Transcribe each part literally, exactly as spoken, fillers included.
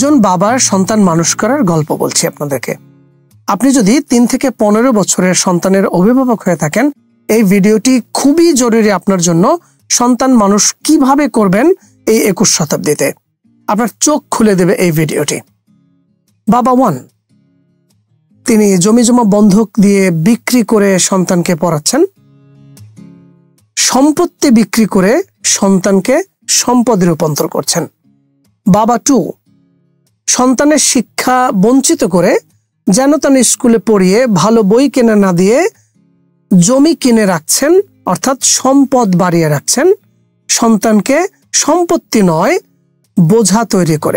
দুজন বাবার সন্তান মানুষ করার গল্প বলছি আপনাদেরকে। আপনি যদি তিন থেকে পনেরো বছরের সন্তানের অভিভাবক হয়ে থাকেন, এই ভিডিওটি খুবই জরুরি আপনার জন্য। সন্তান মানুষ কিভাবে করবেন এই একুশ শতাব্দীতে, আপনার চোখ খুলে দেবে এই ভিডিওটি। বাবা ওয়ান, তিনি জমি জমা বন্ধক দিয়ে বিক্রি করে সন্তানকে পড়াচ্ছেন, সম্পত্তি বিক্রি করে সন্তানকে সম্পদে রূপান্তর করছেন। বাবা টু, সন্তানের শিক্ষা বঞ্চিত করে যেন তেন স্কুলে পড়িয়ে ভালো বই কিনে না দিয়ে জমি কিনে রাখছেন, অর্থাৎ সম্পদ বাড়িয়ে রাখছেন, সন্তানকে সম্পত্তি নয় বোঝা তৈরি করে।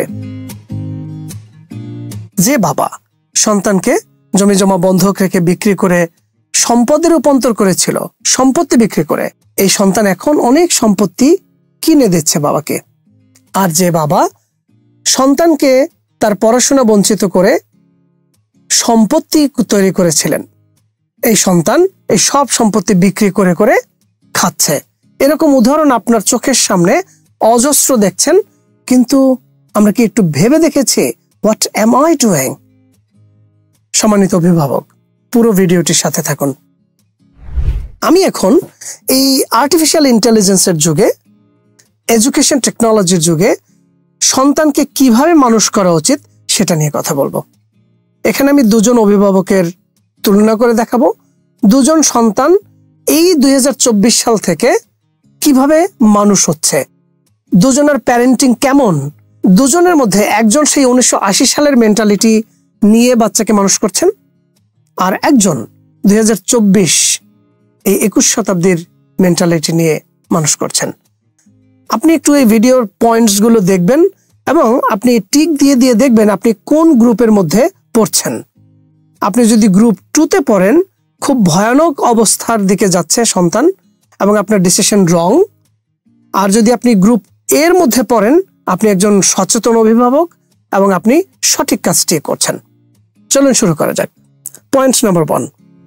যে বাবা সন্তানকে জমি জমা বন্ধক রেখে বিক্রি করে সম্পদে রূপান্তর করেছিল, সম্পত্তি বিক্রি করে, এই সন্তান এখন অনেক সম্পত্তি কিনে দিচ্ছে বাবাকে। আর যে বাবা সন্তানকে তার পড়াশোনা বঞ্চিত করে সম্পত্তি তৈরি করেছিলেন, এই সন্তান এই সব সম্পত্তি বিক্রি করে করে খাচ্ছে। এরকম উদাহরণ আপনার চোখের সামনে অজস্র দেখছেন, কিন্তু আমরা কি একটু ভেবে দেখেছি হোয়াট এম আই ডুইং? সম্মানিত অভিভাবক, পুরো ভিডিওটির সাথে থাকুন। আমি এখন এই আর্টিফিশিয়াল ইন্টেলিজেন্সের যুগে, এডুকেশন টেকনোলজির যুগে সন্তানকে কিভাবে মানুষ করা উচিত সেটা নিয়ে কথা বলবো। এখানে আমি দুজন অভিভাবকের তুলনা করে দেখাবো, দুজন সন্তান এই দুই হাজার চব্বিশ সাল থেকে কিভাবে মানুষ হচ্ছে, দুজনের প্যারেন্টিং কেমন, দুজনের মধ্যে একজন সেই উনিশশো আশি সালের মেন্টালিটি নিয়ে বাচ্চাকে মানুষ করছেন, আর একজন দুই হাজার চব্বিশ এই একুশ শতাব্দীর মেন্টালিটি নিয়ে মানুষ করছেন। আপনি একটু এই ভিডিওর পয়েন্টস গুলো দেখবেন এবং আপনি টিক দিয়ে দিয়ে দেখবেন আপনি কোন গ্রুপের মধ্যে পড়ছেন। আপনি যদি গ্রুপ টুতে পড়েন, খুব ভয়ানক অবস্থার দিকে যাচ্ছে সন্তান এবং আপনার ডিসিশন রং। আর যদি আপনি গ্রুপ এর মধ্যে পড়েন, আপনি একজন সচেতন অভিভাবক এবং আপনি সঠিক কাজটি করছেন। চলুন শুরু করা যাক। পয়েন্ট নাম্বার ওয়ান,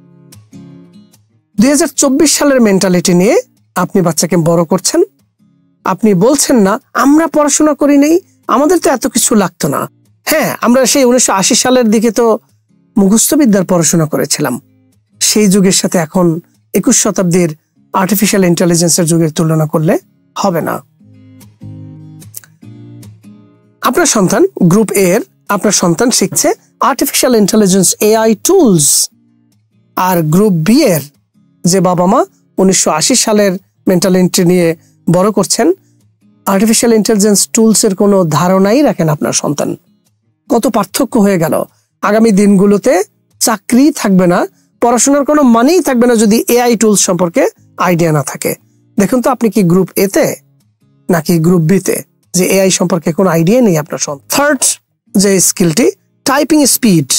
দুই হাজার চব্বিশ সালের মেন্টালিটি নিয়ে আপনি বাচ্চাকে বড় করছেন। আপনি বলছেন না আমরা পড়াশোনা করি নেই, আমাদের তো এত কিছু লাগতো না। হ্যাঁ, আমরা সেই উনিশশো আশি সালের দিকে তো মুখস্থ বিদ্যার পড়াশোনা করেছিলাম। সেই যুগের সাথে এখন একুশ শতাব্দীর আর্টিফিশিয়াল ইন্টেলিজেন্সের যুগের তুলনা করলে হবে না। আপনার সন্তান গ্রুপ এ এর আপনার সন্তান শিখছে আর্টিফিশিয়াল ইন্টেলিজেন্স এআই টুলস, আর গ্রুপ বি এর যে বাবা মা উনিশশো আশি সালের মেন্টালিটি নিয়ে বড় করছেন, আর্টিফিশিয়াল ইন্টেলিজেন্স টুলস এর কোনো ধারণাই রাখেন আপনার সন্তান। কত পার্থক্য হয়ে গেল। আগামী দিনগুলোতে চাকরি থাকবে না, পড়াশোনার কোনো মানেই থাকবে না যদি এআই টুলস সম্পর্কে আইডিয়া না থাকে। দেখুন তো আপনি কি গ্রুপ এ তে নাকি গ্রুপ বি তে, যে এআই সম্পর্কে কোনো আইডিয়া নেই আপনার সন্তান। থার্ড যে স্কিলটি, টাইপিং স্পিড।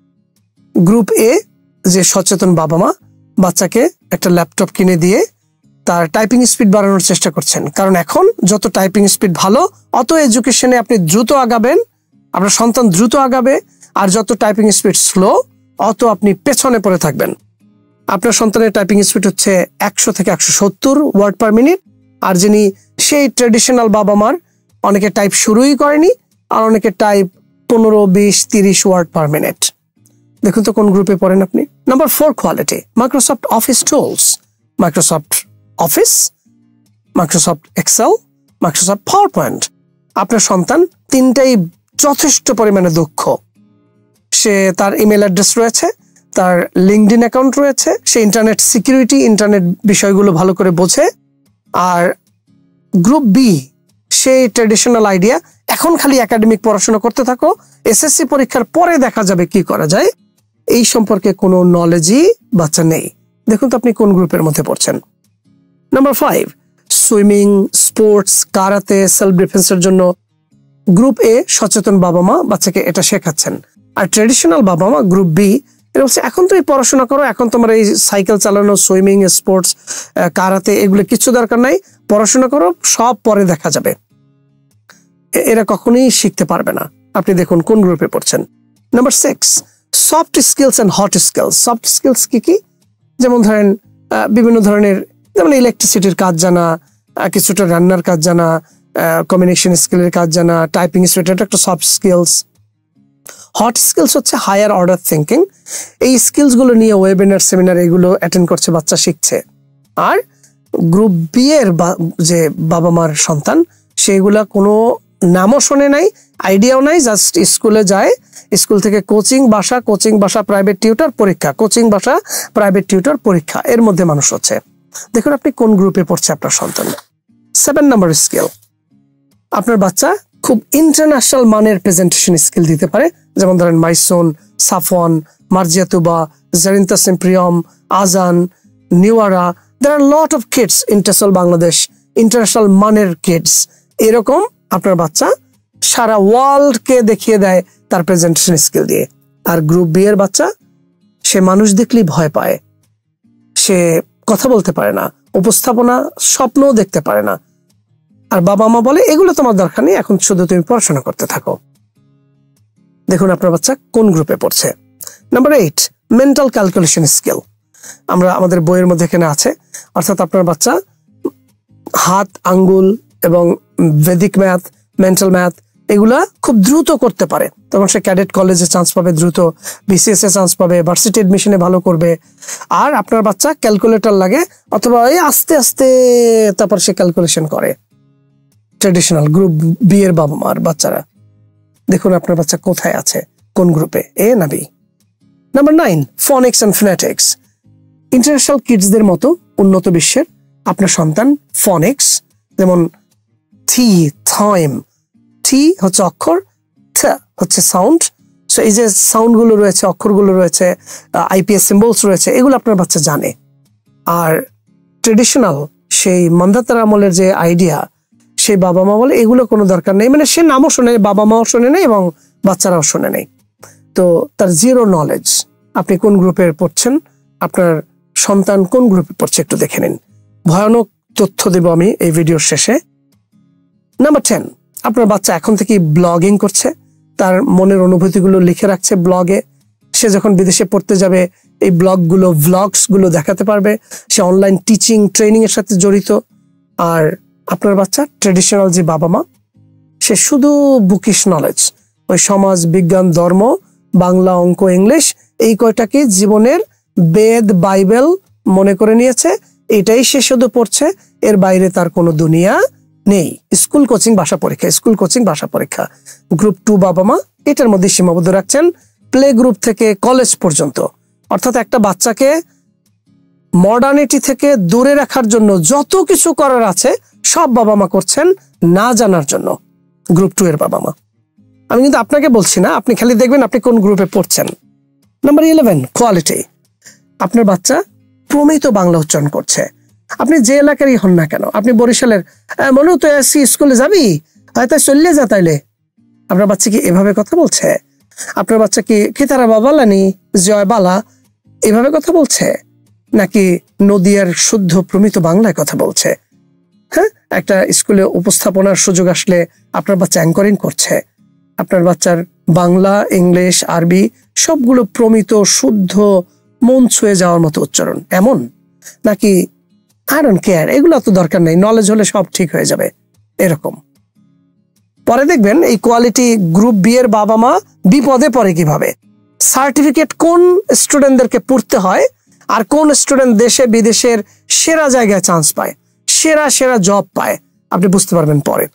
গ্রুপ এ যে সচেতন বাবা মা বাচ্চাকে একটা ল্যাপটপ কিনে দিয়ে তার টাইপিং স্পিড বাড়ানোর চেষ্টা করছেন, কারণ এখন যত টাইপিং স্পিড ভালো, অত এডুকেশনে আপনি দ্রুত আগাবেন, আপনার সন্তান দ্রুত আগাবে। আর যত টাইপিং স্পিড স্লো, অত আপনি পেছনে পড়ে থাকবেন। আপনার সন্তানের টাইপিং স্পিড হচ্ছে একশো থেকে একশো সত্তর ওয়ার্ড পার মিনিট, আর যিনি সেই ট্রেডিশনাল বাবা মার, অনেকে টাইপ শুরুই করেনি আর অনেকে টাইপ পনেরো বিশ তিরিশ ওয়ার্ড পার মিনিট। দেখুন তো কোন গ্রুপে পড়েন আপনি। Number four, quality. Microsoft office tools, Microsoft office, Microsoft Excel, Microsoft PowerPoint. আপনার সন্তান তিনটাই যথেষ্ট পরিমাণে দক্ষ। সে তার ইমেল অ্যাড্রেস রয়েছে, তার লিঙ্কডইন অ্যাকাউন্ট রয়েছে, সে ইন্টারনেট সিকিউরিটি, ইন্টারনেট বিষয়গুলো ভালো করে বোঝে। আর গ্রুপ বি সেই ট্রেডিশনাল আইডিয়া, এখন খালি একাডেমিক পড়াশোনা করতে থাকো, এসএসসি পরীক্ষার পরে দেখা যাবে কি করা যায়, এই সম্পর্কে কোনো নলেজই বাচ্চা নেই। দেখুন তো আপনি কোন গ্রুপের মধ্যে পড়ছেন। Number five, swimming, sports, karate, self ডিফেন্সের জন্য গ্রুপ এ সচেতন বাবা মা বাচ্চাকে এটা শেখাচ্ছেন। আর ট্রেডিশনাল বাবা মা গ্রুপ বি এটা বলছে এখন তো এই পড়াশোনা করো, এখন তোমার এই সাইকেল চালানো, সুইমিং, স্পোর্টস, কারাতে এগুলো কিছু দরকার নাই, পড়াশোনা করো, সব পরে দেখা যাবে। এরা কখনোই শিখতে পারবে না। আপনি দেখুন কোন গ্রুপে পড়ছেন। Number six, soft skills and hot skills. Soft skills কি কি? যেমন ধরেন বিভিন্ন ধরনের, যেমন ইলেকট্রিসিটির কাজ জানা, কিছুটা রান্নার কাজ জানা, কমিউনিকেশন স্কিলের কাজ জানা, টাইপিং স্পিড, এটা একটা সফট স্কিলস। হট স্কিলস হচ্ছে হায়ার অর্ডার থিঙ্কিং। এই স্কিলসগুলো নিয়ে ওয়েবিনার, সেমিনার এগুলো অ্যাটেন্ড করছে, বাচ্চা শিখছে। আর গ্রুপ বি এর যে বাবা মার সন্তান, সেগুলা কোনো নামও শোনে নাই, আইডিয়াও নাই, জাস্ট স্কুলে যায়, স্কুল থেকে কোচিং বাসা, কোচিং বাসা প্রাইভেট টিউটর পরীক্ষা, কোচিং বাসা প্রাইভেট টিউটর পরীক্ষা, এর মধ্যে মানুষ হচ্ছে। দেখুন আপনি কোন গ্রুপে পড়ছে আপনার সন্তান। সেভেন নম্বর স্কিল, আপনার বাচ্চা খুব ইন্টারন্যাশনাল মানের প্রেজেন্টেশন স্কিল দিতে পারে, যেমন ধরেন মাইসন, সাফওয়ান, মার্জিয়া তুবা, জারিন্তা সিম্প্রিয়ম, Azan, Niwara, there are a lot of kids in TESOL Bangladesh, international মানের কিডস। এরকম আপনার বাচ্চা সারা ওয়ার্ল্ডকে দেখিয়ে দেয় তার প্রেজেন্টেশন স্কিল দিয়ে। আর গ্রুপ বি এর বাচ্চা, সে মানুষ দেখলেই ভয় পায়, সে কথা বলতে পারে না, উপস্থাপনা স্বপ্নও দেখতে পারে না। আর বাবা মা বলে এগুলো তোমার দরকার নেই, এখন শুধু তুমি পড়াশোনা করতে থাকো। দেখুন আপনার বাচ্চা কোন গ্রুপে পড়ছে। Number eight, mental calculation skill. আমরা আমাদের বইয়ের মধ্যে এখানে আছে, অর্থাৎ আপনার বাচ্চা হাত, আঙ্গুল এবং ভেদিক ম্যাথ, মেন্টাল ম্যাথ এগুলা খুব দ্রুত করতে পারে, তখন সে ক্যাডেট কলেজে চান্স পাবে দ্রুত, বিসিএস এ চান্স পাবে, ভার্সিটি এডমিশনে ভালো করবে। আর আপনার বাচ্চা ক্যালকুলেটর লাগে, অথবা এই আস্তে আস্তে তারপর সে ক্যালকুলেশন করে। ট্রেডিশনাল গ্রুপ বি এর বাবা মার বাচ্চারা, দেখুন আপনার বাচ্চা কোথায় আছে, কোন গ্রুপে, এ না B. Number nine, phonics and phonetics. International কিডসদের মতো উন্নত বিশ্বের আপনার সন্তান ফনিক্স, যেমন থি, থাইম, থি হচ্ছে অক্ষর, থ হচ্ছে সাউন্ড। সো এই যে সাউন্ডগুলো রয়েছে, অক্ষরগুলো রয়েছে, আইপিএস সিম্বলস রয়েছে, এগুলো আপনার বাচ্চা জানে। আর ট্রেডিশনাল সেই মান্ধাতার আমলের যে আইডিয়া, সেই বাবা মা বলে এগুলো কোনো দরকার নেই, মানে সে নামও শোনে, বাবা মাও শোনে নেই এবং বাচ্চারাও শোনে নেই। তো তার জিরো নলেজ। আপনি কোন গ্রুপে পড়ছেন, আপনার সন্তান কোন গ্রুপে পড়ছে একটু দেখে নিন। ভয়ানক তথ্য দেব আমি এই ভিডিওর শেষে। নাম্বার টেন, আপনার বাচ্চা এখন থেকে ব্লগিং করছে, তার মনের অনুভূতিগুলো লিখে রাখছে ব্লগে। সে যখন বিদেশে পড়তে যাবে এই ব্লগগুলো, ভ্লগস গুলো দেখাতে পারবে। সে অনলাইন টিচিং, ট্রেনিং এর সাথে জড়িত। আর আপনার বাচ্চা ট্রেডিশনাল যে বাবা মা, সে শুধু বুকিশ নলেজ, ওই সমাজ, বিজ্ঞান, ধর্ম, বাংলা, অঙ্ক, ইংলিশ এই কয়টাকে জীবনের বেদ, বাইবেল মনে করে নিয়েছে, এটাই সে শুধু পড়ছে, এর বাইরে তার কোনো দুনিয়া নেই। স্কুল, কোচিং, ভাষা পরীক্ষা, স্কুল, কোচিং, ভাষা পরীক্ষা। গ্রুপ টু বাবা মা এটার মধ্যে সীমাবদ্ধ রাখছেন, প্লে গ্রুপ থেকে কলেজ পর্যন্ত। অর্থাৎ একটা বাচ্চাকে মডার্নিটি থেকে দূরে রাখার জন্য যত কিছু করার আছে সব বাবা মা করছেন না জানার জন্য, গ্রুপ টু এর বাবা মা। আমি কিন্তু আপনাকে বলছি না, আপনি খালি দেখবেন আপনি কোন গ্রুপে পড়ছেন। Number eleven, quality. আপনার বাচ্চা প্রমিত বাংলা উচ্চারণ করছে। আপনি যে এলাকারই হন না কেন, আপনি বরিশালের, মনে তো আসি স্কুলে যাবি, হয়তো চললে যা, তাইলে আপনার বাচ্চা কি এভাবে কথা বলছে? আপনার বাচ্চা কি খিতারা বাবালানি জয় বালা এভাবে কথা বলছে, নাকি নদিয়ার শুদ্ধ প্রমিত বাংলায় কথা বলছে? হ্যাঁ, একটা স্কুলে উপস্থাপনার সুযোগ আসলে আপনার বাচ্চা অ্যাঙ্করিং করছে, আপনার বাচ্চার বাংলা, ইংলিশ, আরবি সবগুলো প্রমিত, শুদ্ধ, মন ছুঁয়ে যাওয়ার মতো উচ্চারণ এমন, নাকি আই ডোন্ট কেয়ার, এগুলো তো দরকার নেই, নলেজ হলে সব ঠিক হয়ে যাবে এরকম? পরে দেখবেন এই কোয়ালিটি গ্রুপ বি এর বাবা মা বিপদে পড়ে কিভাবে। সার্টিফিকেট কোন স্টুডেন্টদেরকে পড়তে হয় আর কোন স্টুডেন্ট দেশে বিদেশের সেরা জায়গায় চান্স পায়, সেরা সেরা জব পায়, আপনি বুঝতে পারবেন পরে।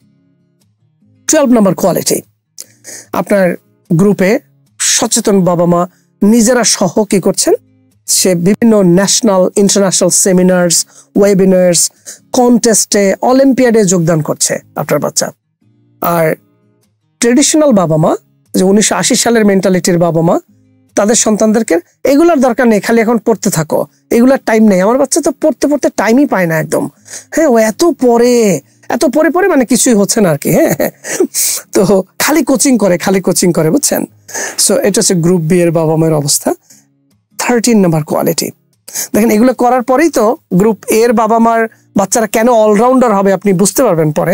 টুয়েলভ নম্বর কোয়ালিটি, আপনার গ্রুপে সচেতন বাবা মা নিজেরা সহ কি করছেন, সে বিভিন্ন ন্যাশনাল, ইন্টারন্যাশনাল সেমিনার্স, ওয়েবিনার্স, কন্টেস্টে, অলিম্পিয়াডে যোগদান করছে আপনার বাচ্চা। আর ট্রেডিশনাল বাবা মা, যে উনিশশো আশি সালের মেন্টালিটির বাবা মা, তাদের সন্তানদেরকে এগুলার দরকার নেই, খালি এখন পড়তে থাকো, এগুলার টাইম নেই। আমার বাচ্চা তো পড়তে পড়তে টাইমই পায় না একদম। হ্যাঁ, ও এত পরে, এত পরে পরে মানে কিছুই হচ্ছে না আর কি। হ্যাঁ, তো খালি কোচিং করে, খালি কোচিং করে, বুঝছেন? সো এটা হচ্ছে গ্রুপ বি এর বাবা মায়ের অবস্থা। থার্টিন নাম্বার কোয়ালিটি, দেখেন এগুলো করার পরেই তো গ্রুপ এ এর বাবা মার বাচ্চারা কেন অলরাউন্ডার হবে আপনি বুঝতে পারবেন পরে।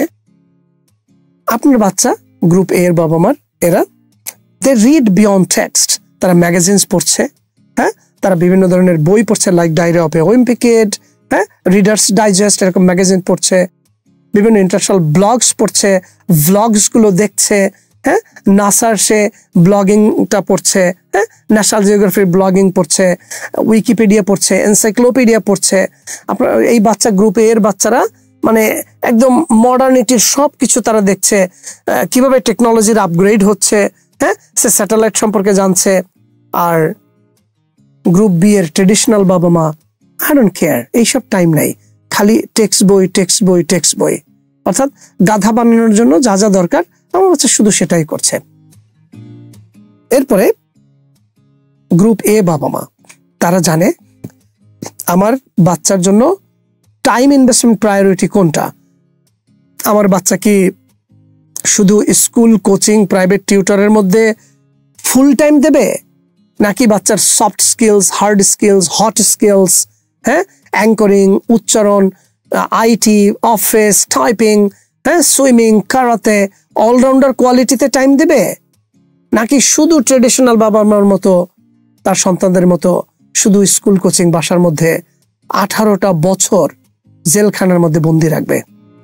আপনার বাচ্চা গ্রুপ এ এর বাবা মার, এরা দে রিড বিয়ন্ড টেক্সট, তারা ম্যাগাজিনস পড়ছে, হ্যাঁ, তারা বিভিন্ন ধরনের বই পড়ছে, লাইক ডায়েরি অফ এ ওলিম্পিকেড, হ্যাঁ, রিডার্স ডাইজেস্ট, এরকম ম্যাগাজিন পড়ছে। বিভিন্ন ইন্টারন্যাশনাল ব্লগস পড়ছে, ভ্লগসগুলো দেখছে, হ্যাঁ, নাসার সে ব্লগিংটা পড়ছে, হ্যাঁ, ন্যাশনাল জিওগ্রাফির ব্লগিং পড়ছে, উইকিপিডিয়া পড়ছে, এনসাইক্লোপিডিয়া পড়ছে। আপনার এই বাচ্চা গ্রুপে এর বাচ্চারা মানে একদম মডার্নিটির সব কিছু তারা দেখছে, কিভাবে টেকনোলজির আপগ্রেড হচ্ছে, হ্যাঁ, সে স্যাটেলাইট সম্পর্কে জানছে। আর গ্রুপ বি এর ট্রেডিশনাল বাবা মা আই ডোন্ট কেয়ার, এইসব টাইম নাই, খালি টেক্সট বই টেক্সট বই টেক্সট বই, অর্থাৎ গাধা বানানোর জন্য যা যা দরকার আমার বাচ্চা শুধু সেটাই করছে। এরপরে গ্রুপ এ বাবা মা, তারা জানে আমার বাচ্চার জন্য টাইম ইনভেস্টমেন্ট প্রায়োরিটি কোনটা। আমার বাচ্চা কি শুধু স্কুল, কোচিং, প্রাইভেট টিউটরের মধ্যে ফুল টাইম দেবে, নাকি বাচ্চার soft skills, hard skills, hot skills, হ্যাঁ, অ্যাঙ্করিং, উচ্চারণ, আইটি, অফিস, টাইপিং, হ্যাঁ, সুইমিং, কারাতে, অলরাউন্ডার কোয়ালিটিতে টাইম দেবে, নাকি শুধু ট্রেডিশনাল বাবা মার মতো তার সন্তানদের মতো শুধু স্কুল, কোচিং, বাসার মধ্যে আঠারোটা বছর জেলখানার মধ্যে বন্দি রাখবে?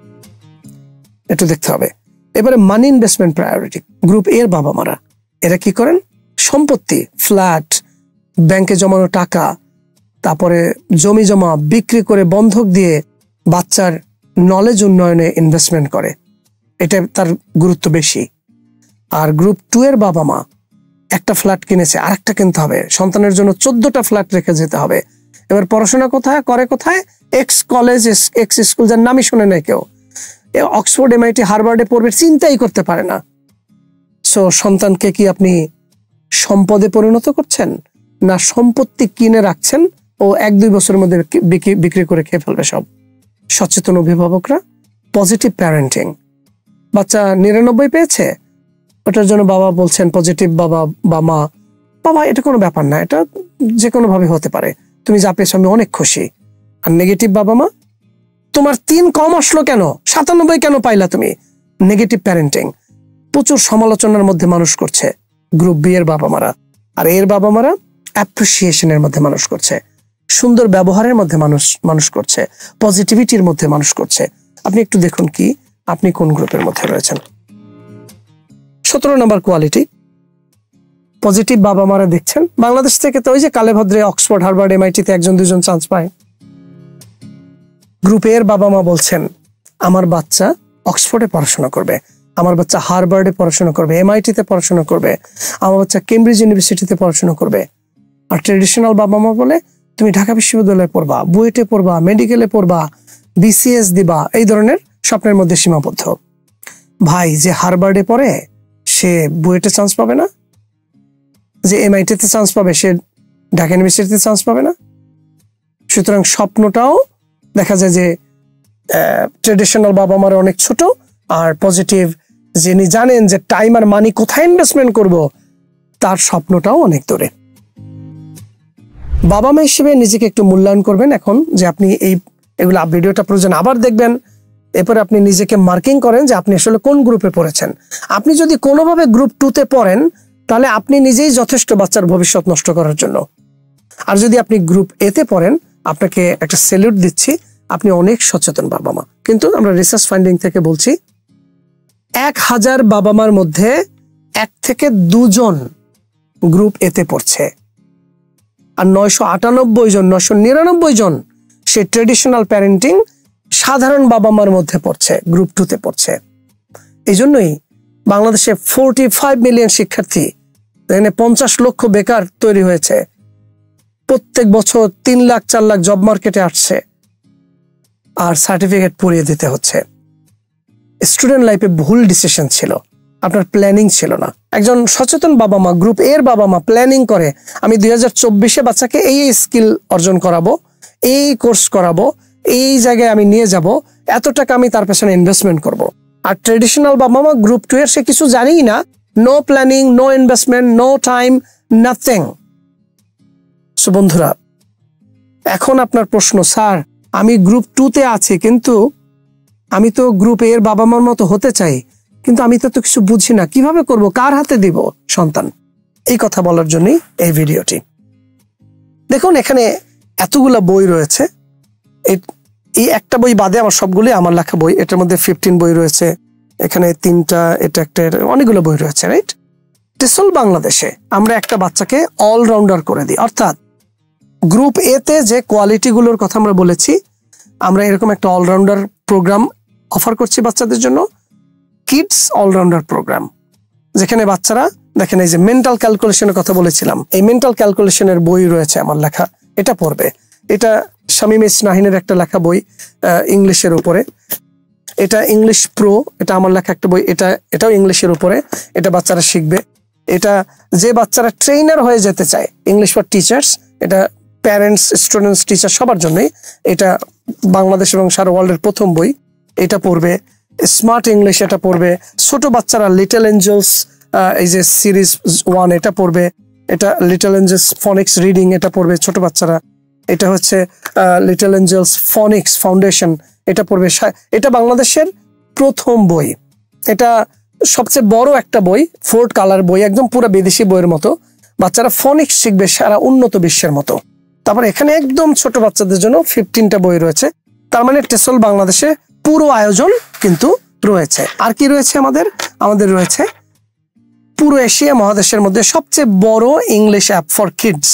একটু দেখতে হবে। এবারে মানি ইনভেস্টমেন্ট প্রায়োরিটি, গ্রুপ এর বাবা মারা এরা কি করেন? সম্পত্তি, ফ্ল্যাট, ব্যাংকে জমানো টাকা, তারপরে জমি জমা বিক্রি করে বন্ধক দিয়ে বাচ্চার নলেজ উন্নয়নে ইনভেস্টমেন্ট করে, এটা তার গুরুত্ব বেশি। আর গ্রুপ টু এর বাবা মা একটা ফ্ল্যাট কিনেছে, আরেকটা কিনতে হবে, সন্তানের জন্য চোদ্দটা ফ্ল্যাট রেখে যেতে হবে। এবার পড়াশোনা কোথায় করে? কোথায়? এক্স কলেজ, এক্স স্কুল, যার নামই শুনে নাই কেউ, অক্সফোর্ড, এমআইটি, হার্ভার্ডে পড়বে চিন্তাই করতে পারে না। সো সন্তানকে কি আপনি সম্পদে পরিণত করছেন, না সম্পত্তি কিনে রাখছেন ও এক দুই বছরের মধ্যে বিক্রি করে খেয়ে ফেলবে সব? সচেতন অভিভাবকরা, পজিটিভ প্যারেন্টিং। বাচ্চা নিরানব্বই পেয়েছে, ওটার জন্য বাবা বলছেন, পজিটিভ বাবা বা মা, বাবা এটা কোনো ব্যাপার না, এটা যে কোনো ভাবে হতে পারে, তুমি যা পেয়েছো আমি অনেক খুশি। আর নেগেটিভ বাবা মা, তোমার তিন কম আসলো কেন, সাতানব্বই কেন পাইলা তুমি? নেগেটিভ প্যারেন্টিং প্রচুর সমালোচনার মধ্যে মানুষ করছে গ্রুপ বি এর বাবা মারা। আর এর বাবা মারা অ্যাপ্রিসিয়েশনের মধ্যে মানুষ করছে, সুন্দর ব্যবহারের মধ্যে মানুষ মানুষ করছে, পজিটিভিটির মধ্যে মানুষ করছে। আপনি একটু দেখুন কি আপনি কোন গ্রুপের মধ্যে রয়েছেন। সতেরো নম্বর কোয়ালিটি, পজিটিভ বাবা মারা দেখছেন বাংলাদেশ থেকে তো ওই যে কালে ভদ্রে অক্সফোর্ড, হার্ভার্ড, এমআইটিতে একজন দুজন চান্স পায়। গ্রুপ এর বাবা মা বলছেন আমার বাচ্চা অক্সফোর্ডে পড়াশোনা করবে, আমার বাচ্চা হার্ভার্ডে পড়াশোনা করবে, এমআইটিতে পড়াশোনা করবে, আমার বাচ্চা কেমব্রিজ ইউনিভার্সিটিতে পড়াশোনা করবে। আর ট্রেডিশনাল বাবা মা বলে তুমি ঢাকা বিশ্ববিদ্যালয়ে পড়বা, বুয়েটে পড়বা, মেডিকেলে পড়বা, বিসিএস দিবা, এই ধরনের স্বপ্নের মধ্যে সীমাবদ্ধ। ভাই, যে হার্ভার্ডে পড়ে সে বুয়েটে চান্স পাবে না, যে এমআইটিতে চান্স পাবে সে ঢাকা ইউনিভার্সিটিতে চান্স পাবে না। সুতরাং স্বপ্নটাও দেখা যায় যে ট্রেডিশনাল বাবা মার অনেক ছোট, আর পজিটিভ যিনি জানেন যে টাইম আর মানি কোথায় ইনভেস্টমেন্ট করব, তার স্বপ্নটাও অনেক দূরে। বাবা মা হিসেবে নিজেকে একটু মূল্যায়ন করবেন এখন, যে আপনি এই এগুলো ভিডিওটা প্রয়োজন আবার দেখবেন, এরপরে আপনি নিজেকে মার্কিং করেন যে আপনি আসলে কোন গ্রুপে পড়েছেন। আপনি যদি কোনোভাবে গ্রুপ টু তে পড়েন তাহলে আপনি নিজেই যথেষ্ট বাচ্চার ভবিষ্যৎ নষ্ট করার জন্য। আর যদি আপনি গ্রুপ এ তে পড়েন, আপনাকে একটা স্যালুট দিচ্ছি, আপনি অনেক সচেতন বাবা মা। কিন্তু আমরা রিসার্চ ফাইন্ডিং থেকে বলছি এক হাজার বাবা মার মধ্যে এক থেকে দুজন গ্রুপ এ তে পড়ছে, আর নয়শো আটানব্বই জন নয়শো নিরানব্বই জন সে ট্রেডিশনাল প্যারেন্টিং সাধারণ বাবা মার মধ্যে পড়ছে, গ্রুপ টু তে পড়ছে। এই জন্যই বাংলাদেশে ফোরটি ফাইভ মিলিয়ন শিক্ষার্থী, এখানে পঞ্চাশ লক্ষ বেকার তৈরি হয়েছে, প্রত্যেক বছর তিন লাখ চার লাখ জব মার্কেটে আসছে, আর সার্টিফিকেট পড়িয়ে দিতে হচ্ছে। স্টুডেন্ট লাইফে ভুল ডিসিশন ছিল, আপনার প্ল্যানিং ছিল না। একজন সচেতন বাবা মা, গ্রুপ এর বাবা মা প্ল্যানিং করে আমি দুই হাজার চব্বিশে বাচ্চাকে এই স্কিল অর্জন করাবো, এই কোর্স করাবো, এই জায়গায় আমি নিয়ে যাব, এত টাকা আমি তার পেছনে ইনভেস্টমেন্ট করব। আর ট্রেডিশনাল বাবা মা গ্রুপ টু এর সে কিছু জানেই না, no planning, no investment, no time, nothing. So বন্ধুরা, এখন আপনার প্রশ্ন, স্যার আমি গ্রুপ টু তে আছি, কিন্তু আমি তো গ্রুপ এর বাবা মার মতো হতে চাই, কিন্তু আমি তো কিছু বুঝি না, কিভাবে করব, কার হাতে দিব সন্তান? এই কথা বলার জন্যই এই ভিডিওটি। দেখুন এখানে এতগুলা বই রয়েছে, এই একটা বই বাদে আমার সবগুলোই আমার লেখা বই। এটার মধ্যে ফিফটিন বই রয়েছে, এখানে তিনটা, এটা একটা, অনেকগুলো বই রয়েছে, রাইট? টেসল বাংলাদেশে আমরা একটা বাচ্চাকে অলরাউন্ডার করে দিই, অর্থাৎ গ্রুপ এ তে যে কোয়ালিটিগুলোর কথা আমরা বলেছি, আমরা এরকম একটা অলরাউন্ডার প্রোগ্রাম অফার করছি বাচ্চাদের জন্য, কিডস অলরাউন্ডার প্রোগ্রাম, যেখানে বাচ্চারা দেখেন এই যে মেন্টাল ক্যালকুলেশনের কথা বলেছিলাম, এই মেন্টাল ক্যালকুলেশনের বই রয়েছে আমার লেখা, এটা পড়বে। এটা শামীম ইসনাহিনের একটা লেখা বই ইংলিশের উপরে, এটা ইংলিশ প্রো, এটা আমার লেখা একটা বই, এটা এটাও ইংলিশের উপরে, এটা বাচ্চারা শিখবে। এটা যে বাচ্চারা ট্রেনার হয়ে যেতে চায়, ইংলিশ ফর টিচার্স, এটা প্যারেন্টস, স্টুডেন্টস, টিচার সবার জন্যই, এটা বাংলাদেশ এবং সারা ওয়ার্ল্ডের প্রথম বই, এটা পড়বে। স্মার্ট ইংলিশ এটা পড়বে। ছোট বাচ্চারা লিটল এঞ্জেলস, এই যে সিরিজ ওয়ান, এটা পড়বে। এটা লিটল এঞ্জেলস ফনিক্স রিডিং, এটা পড়বে ছোট বাচ্চারা। এটা হচ্ছে লিটল এঞ্জেলস ফনিক্স ফাউন্ডেশন, এটা পড়বে। এটা বাংলাদেশের প্রথম বই, এটা সবচেয়ে বড় একটা বই, ফোর্ট কালার বই, একদম পুরো বিদেশি বইয়ের মতো। বাচ্চারা ফনিক্স শিখবে সারা উন্নত বিশ্বের মতো। তারপর এখানে একদম ছোট বাচ্চাদের জন্য ফিফটিনটা বই রয়েছে। তার মানে টেসল বাংলাদেশে পুরো আয়োজন কিন্তু রয়েছে। আর কি রয়েছে আমাদের? আমাদের রয়েছে পুরো এশিয়া মহাদেশের মধ্যে সবচেয়ে বড় English app for kids,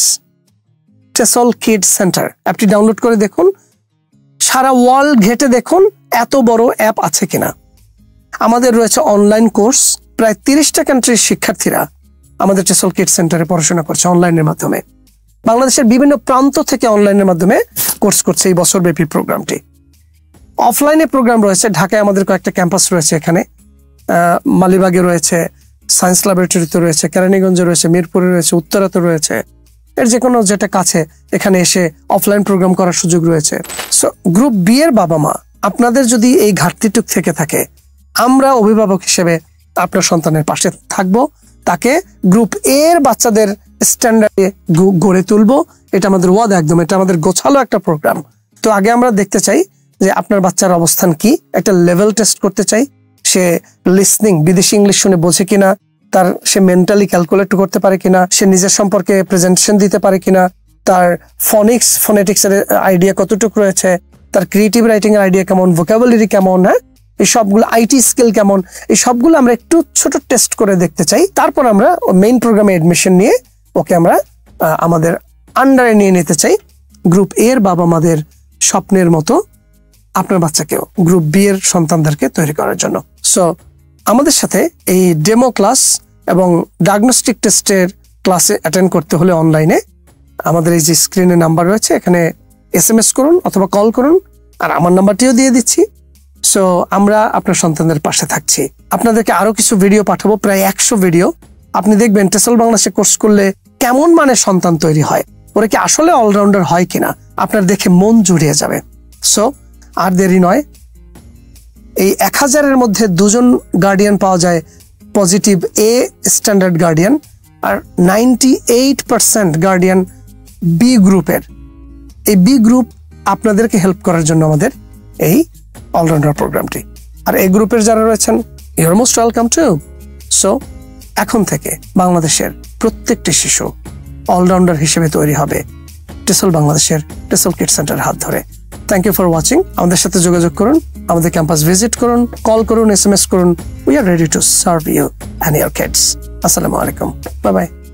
TESOL kids centre. অ্যাপটি ডাউনলোড করে দেখুন, সারা ওয়ার্ল্ড ঘেটে দেখুন এত বড় অ্যাপ আছে কিনা। আমাদের রয়েছে অনলাইন কোর্স, প্রায় তিরিশটা কান্ট্রির শিক্ষার্থীরা আমাদের টেসল কিডস সেন্টারে পড়াশোনা করছে অনলাইনের মাধ্যমে। বাংলাদেশের বিভিন্ন প্রান্ত থেকে অনলাইনের মাধ্যমে কোর্স করছে এই বছরব্যাপী প্রোগ্রামটি। অফলাইনে প্রোগ্রাম রয়েছে, ঢাকায় আমাদের কয়েকটা ক্যাম্পাস রয়েছে, এখানে মালিবাগে রয়েছে, সায়েন্স ল্যাবরেটরিতে রয়েছে, কেরানীগঞ্জে রয়েছে, মিরপুরে রয়েছে, উত্তরাতে রয়েছে। এর যে কোনো যেটা কাছে এখানে এসে অফলাইন প্রোগ্রাম করার সুযোগ রয়েছে। সো গ্রুপ বি এর বাবা মা, আপনাদের যদি এই ঘাটতিটুক থেকে থাকে, আমরা অভিভাবক হিসেবে আপনার সন্তানের পাশে থাকবো, তাকে গ্রুপ এ এর বাচ্চাদের স্ট্যান্ডার্ডে গড়ে তুলবো। এটা আমাদের ওয়াদা একদম, এটা আমাদের গোছালো একটা প্রোগ্রাম। তো আগে আমরা দেখতে চাই যে আপনার বাচ্চার অবস্থান কি, একটা লেভেল টেস্ট করতে চাই, সে লিসনিং বিদেশি ইংলিশ শুনে বোঝে কিনা, তার সে মেন্টালি ক্যালকুলেট করতে পারে কিনা, সে নিজের সম্পর্কে প্রেজেন্টেশন দিতে পারে কিনা, তার ফনিক্স ফোনেটিক্স এর আইডিয়া কতটুকু রয়েছে, তার ক্রিয়েটিভ রাইটিং এর আইডিয়া কেমন, ভোকাবুলারি কেমন, হ্যাঁ এই সবগুলো, আইটি স্কিল কেমন, এই সবগুলো আমরা একটু ছোট টেস্ট করে দেখতে চাই। তারপর আমরা মেইন প্রোগ্রামে এডমিশন নিয়ে ওকে আমরা আমাদের আন্ডারে নিয়ে নিতে চাই, গ্রুপ এ এর বাবা মাদের স্বপ্নের মতো আপনার বাচ্চাকেও গ্রুপ বি এর সন্তানদেরকে তৈরি করার জন্য। সো আমাদের সাথে এই ডেমো ক্লাস এবং ডায়াগনস্টিক টেস্টের ক্লাসে অ্যাটেন্ড করতে হলে অনলাইনে আমাদের এই যে স্ক্রিনে নাম্বার রয়েছে, এখানে এস এম এস করুন অথবা কল করুন, আর আমার নাম্বারটিও দিয়ে দিচ্ছি। সো আমরা আপনার সন্তানদের পাশে থাকছি। আপনাদেরকে আরো কিছু ভিডিও পাঠাবো, প্রায় একশো ভিডিও। আপনি দেখবেন টেসল বাংলাদেশে কোর্স করলে কেমন মানে সন্তান তৈরি হয়, ওরা কি আসলে অলরাউন্ডার হয় কিনা, আপনার দেখে মন জুড়িয়ে যাবে। সো আর দেরি নয়, এই এক হাজারের মধ্যে দুজন গার্ডিয়ান পাওয়া যায় পজিটিভ এ স্ট্যান্ডার্ড গার্ডিয়ান, আর ninety eight percent guardian B গ্রুপের। এই বি গ্রুপ আপনাদেরকে হেল্প করার জন্য আমাদের এই অলরাউন্ডার প্রোগ্রামটি। আর এই গ্রুপের যারা রয়েছেন, you are most welcome to. So এখন থেকে বাংলাদেশের প্রত্যেকটি শিশু অলরাউন্ডার হিসেবে তৈরি হবে টেসল বাংলাদেশের টেসল কিডস সেন্টার হাত ধরে। Thank you for watching. আমাদের সাথে যোগাযোগ করুন, আমাদের ক্যাম্পাস ভিজিট করুন, কল করুন, এস এম এস করুন। We are ready to serve you and your kids. আসসালামু আলাইকুম, বাই বাই।